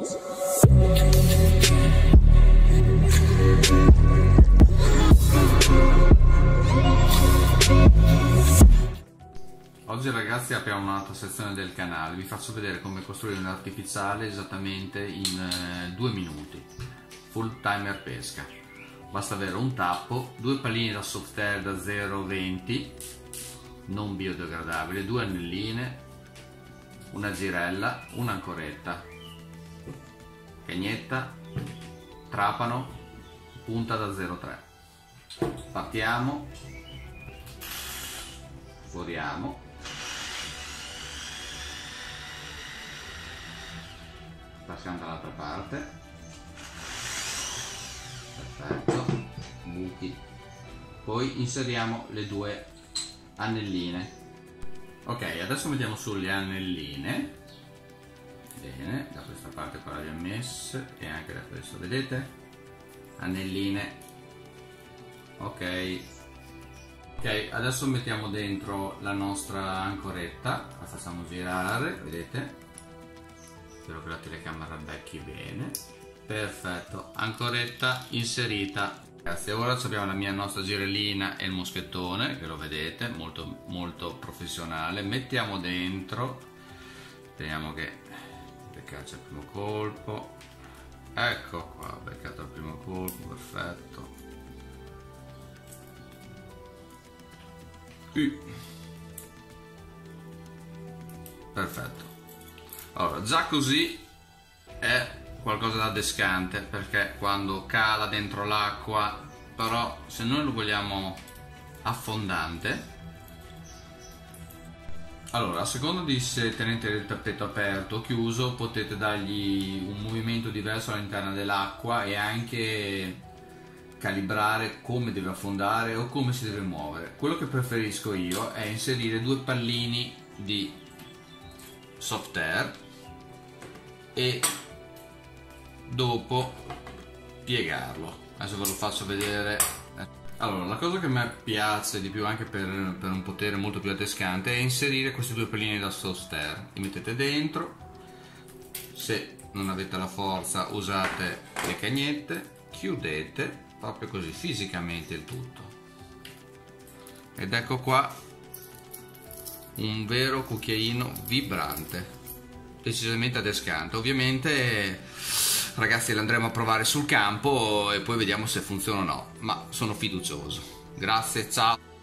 Oggi ragazzi apriamo un'altra sezione del canale, vi faccio vedere come costruire un artificiale esattamente in 2 minuti, full timer pesca. Basta avere un tappo, 2 palline da Softair da 0,20 non biodegradabile, 2 anelline, una girella, un'ancoretta, cagnetta, trapano, punta da 0,3. Partiamo, foriamo, passiamo dall'altra parte, perfetto, buchi, poi inseriamo le 2 anelline. Ok, adesso mettiamo su le anelline, bene, da questa parte qua le abbiamo messe e anche da questa, vedete? Anelline, ok. Ok, adesso mettiamo dentro la nostra ancoretta, la facciamo girare, vedete? Spero che la telecamera becchi bene. Perfetto, ancoretta inserita. Ragazzi, ora abbiamo la nostra girellina e il moschettone, che lo vedete, molto molto professionale. Mettiamo dentro, speriamo che beccasse il primo colpo. Ecco qua, beccato il primo colpo, perfetto. Perfetto. Allora, già così è qualcosa da adescante, perché quando cala dentro l'acqua, però se noi lo vogliamo affondante, allora a seconda di se tenete il tappeto aperto o chiuso potete dargli un movimento diverso all'interno dell'acqua e anche calibrare come deve affondare o come si deve muovere. Quello che preferisco io è inserire 2 pallini di Softair e dopo piegarlo. Adesso ve lo faccio vedere. Allora, la cosa che a me piace di più, anche per un potere molto più adescante, è inserire questi 2 pallini da Softair. Li mettete dentro, se non avete la forza usate le cagnette, chiudete proprio così fisicamente il tutto, ed ecco qua un vero cucchiaino vibrante, decisamente adescante. Ovviamente ragazzi le andremo a provare sul campo e poi vediamo se funziona o no, ma sono fiducioso. Grazie, ciao.